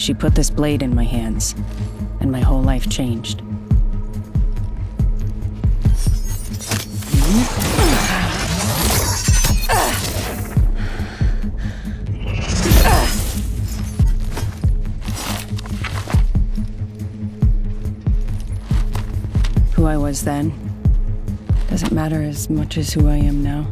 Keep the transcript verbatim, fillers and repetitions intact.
She put this blade in my hands, and my whole life changed. Who I was then doesn't matter as much as who I am now.